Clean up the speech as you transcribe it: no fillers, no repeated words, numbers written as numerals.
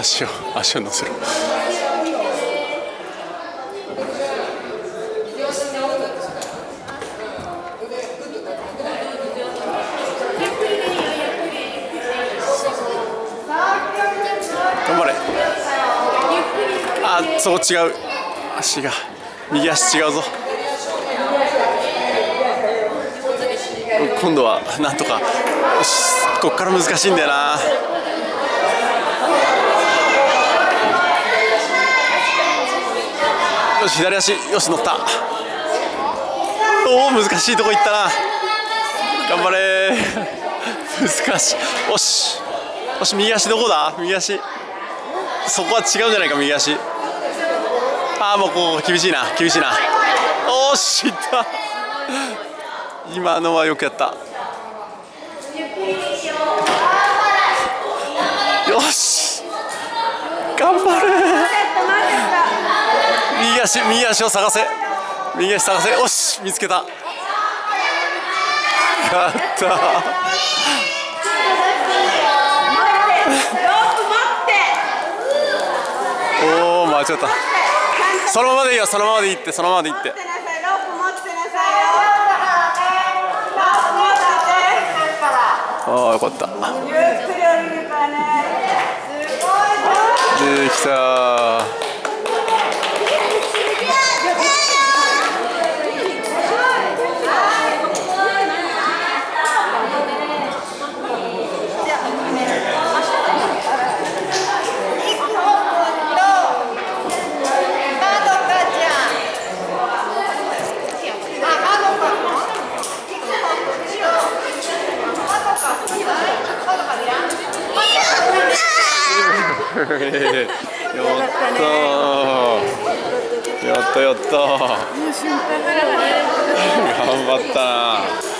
足を乗せろ。頑張れ。あ、そう違う。右足違うぞ。今度はなんとか。よし、こっから難しいんだよな。よし、左足、よし、乗った。おお、難しいとこ行ったな。頑張れー。難しい。よし、よし、右足どこだ。右足、そこは違うんじゃないか。右足、ああ、もうここ厳しいな。おし、いった。今のはよくやった。よし、頑張れ。右足を探せ。よし、見つけた。やった。おお、間違った。そのままでいいよ。そのままでいいって。ああ、よかった。できた。やった。頑張ったな。